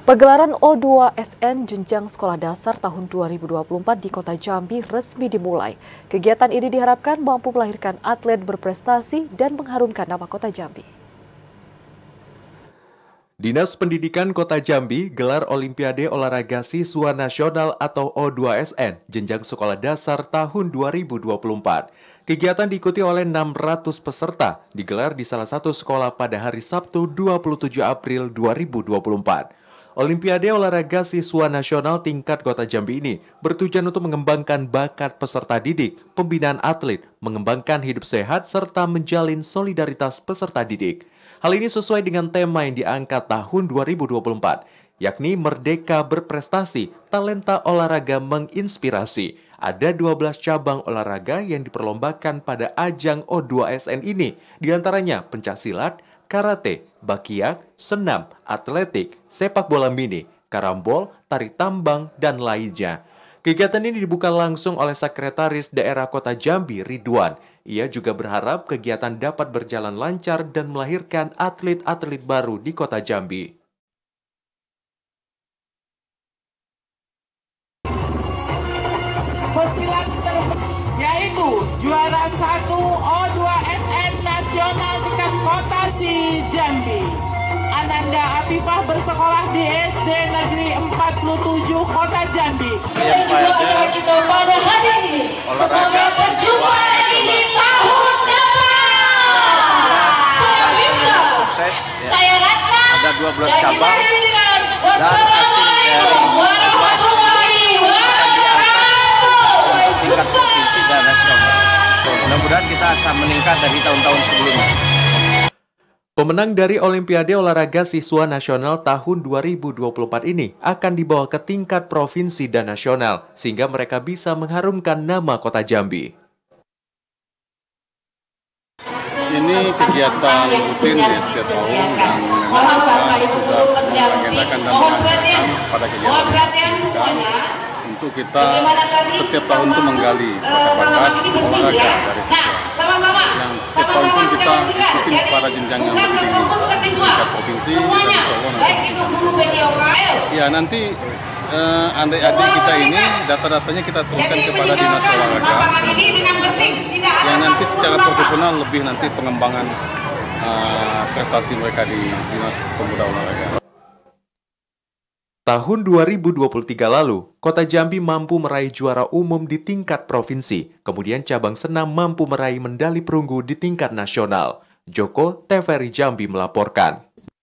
Pegelaran O2SN Jenjang Sekolah Dasar tahun 2024 di Kota Jambi resmi dimulai. Kegiatan ini diharapkan mampu melahirkan atlet berprestasi dan mengharumkan nama Kota Jambi. Dinas Pendidikan Kota Jambi gelar Olimpiade Olahraga Siswa Nasional atau O2SN Jenjang Sekolah Dasar tahun 2024. Kegiatan diikuti oleh 600 peserta, digelar di salah satu sekolah pada hari Sabtu 27 April 2024. Olimpiade Olahraga Siswa Nasional tingkat Kota Jambi ini bertujuan untuk mengembangkan bakat peserta didik, pembinaan atlet, mengembangkan hidup sehat, serta menjalin solidaritas peserta didik. Hal ini sesuai dengan tema yang diangkat tahun 2024, yakni Merdeka Berprestasi, Talenta Olahraga Menginspirasi. Ada 12 cabang olahraga yang diperlombakan pada ajang O2SN ini, diantaranya pencaksilat, karate, bakiak, senam, atletik, sepak bola mini, karambol, tari tambang, dan lainnya. Kegiatan ini dibuka langsung oleh Sekretaris Daerah Kota Jambi, Ridwan. Ia juga berharap kegiatan dapat berjalan lancar dan melahirkan atlet-atlet baru di Kota Jambi. Pesilat yaitu juara 1 O2SN Nasional tingkat Kota Jambi. Ananda Afifah bersekolah di SD Negeri 47 Kota Jambi. Semoga kita pada hari ini. Semoga berjumpa lagi di tahun depan. Sukses. Saya Ratna. Ada 12 cabang dan hasil dari tingkat provinsi dan nasional. Mudah-mudahan kita akan meningkat dari tahun-tahun sebelumnya. Pemenang dari Olimpiade Olahraga Siswa Nasional tahun 2024 ini akan dibawa ke tingkat provinsi dan nasional, sehingga mereka bisa mengharumkan nama Kota Jambi. Ini kegiatan rutin ya setiap tahun dan memang kita sudah mengagendakan dan mengajarkan pada kegiatan pendidikan untuk kita setiap tahun itu menggali bakat-bakat olahraga dari siswa. Yang setiap tahun pun kita ikutin pada jenjang yang lebih tinggi, tingkat provinsi dan Solo nanti. Ya nanti adik-adik kita ini data-datanya kita teruskan kepada Dinas Olahraga yang nanti secara profesional lebih nanti pengembangan prestasi mereka di Dinas Pemuda Olahraga. Tahun 2023 lalu, Kota Jambi mampu meraih juara umum di tingkat provinsi, kemudian cabang senam mampu meraih medali perunggu di tingkat nasional. Joko, TVRI Jambi melaporkan.